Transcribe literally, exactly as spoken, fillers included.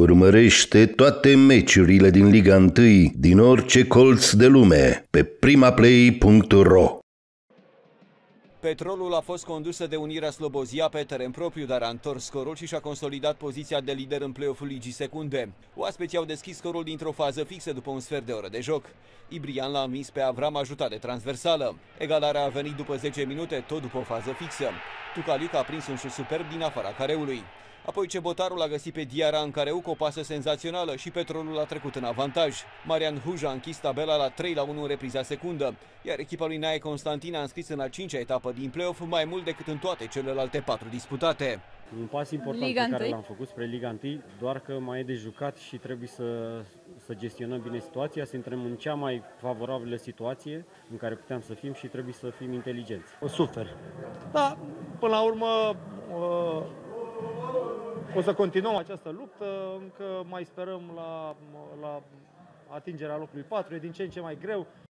Urmărește toate meciurile din Liga unu din orice colț de lume pe primaplay punct ro. Petrolul a fost condusă de Unirea Slobozia pe teren propriu, dar a întors scorul și și-a consolidat poziția de lider în play-off-ul Ligii Secunde. Oaspeții au deschis scorul dintr-o fază fixă după un sfert de oră de joc. Ibrian l-a învins pe Avram ajutat de transversală. Egalarea a venit după zece minute, tot după o fază fixă. Tucaliuc a prins un șut superb din afara careului. Apoi Cebotarul a găsit pe Diarra în careu cu o pasă senzațională și Petrolul a trecut în avantaj. Marian Huja a închis tabela la trei la unu în repriza secundă, iar echipa lui Nae Constantin a înscris în a cincea etapă din play-off mai mult decât în toate celelalte patru disputate. Un pas important Liga pe care l-am făcut spre Liga unu, doar că mai e de jucat și trebuie să, să gestionăm bine situația, să intrăm în cea mai favorabilă situație în care puteam să fim și trebuie să fim inteligenți. O sufer. Da, până la urmă o să continuăm această luptă, încă mai sperăm la, la atingerea locului patru, e din ce în ce mai greu.